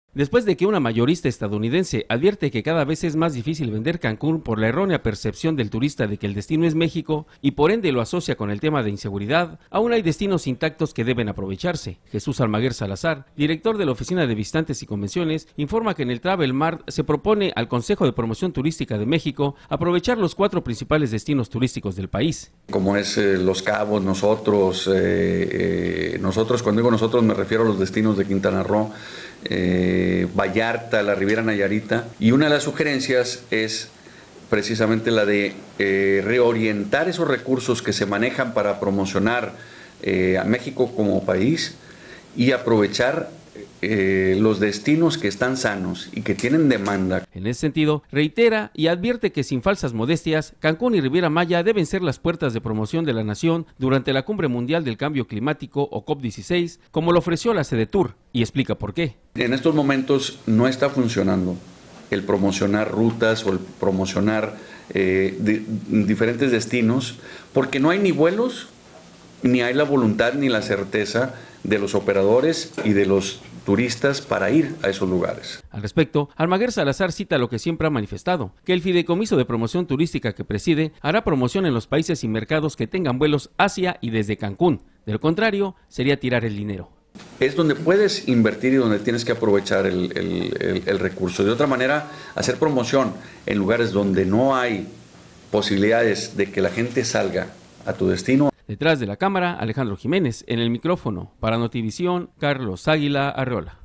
Después de que una mayorista estadounidense advierte que cada vez es más difícil vender Cancún por la errónea percepción del turista de que el destino es México y por ende lo asocia con el tema de inseguridad, aún hay destinos intactos que deben aprovecharse. Jesús Almaguer Salazar, director de la Oficina de Visitantes y Convenciones, informa que en el Travel Mart se propone al Consejo de Promoción Turística de México aprovechar los 4 principales destinos turísticos del país. Como es Los Cabos, nosotros, cuando digo nosotros me refiero a los destinos de Quintana Roo, Vallarta, la Riviera Nayarita, y una de las sugerencias es precisamente la de reorientar esos recursos que se manejan para promocionar a México como país y aprovechar los destinos que están sanos y que tienen demanda. En ese sentido, reitera y advierte que sin falsas modestias, Cancún y Riviera Maya deben ser las puertas de promoción de la nación durante la Cumbre Mundial del Cambio Climático o COP16, como lo ofreció la Sedetur, y explica por qué. En estos momentos no está funcionando el promocionar rutas o el promocionar diferentes destinos, porque no hay ni vuelos, ni hay la voluntad ni la certeza de los operadores y de los turistas para ir a esos lugares. Al respecto, Almaguer Salazar cita lo que siempre ha manifestado, que el Fideicomiso de Promoción Turística que preside hará promoción en los países y mercados que tengan vuelos hacia y desde Cancún. De lo contrario, sería tirar el dinero. Es donde puedes invertir y donde tienes que aprovechar el recurso. De otra manera, hacer promoción en lugares donde no hay posibilidades de que la gente salga a tu destino. Detrás de la cámara, Alejandro Jiménez. En el micrófono, para Notivisión, Carlos Águila Arreola.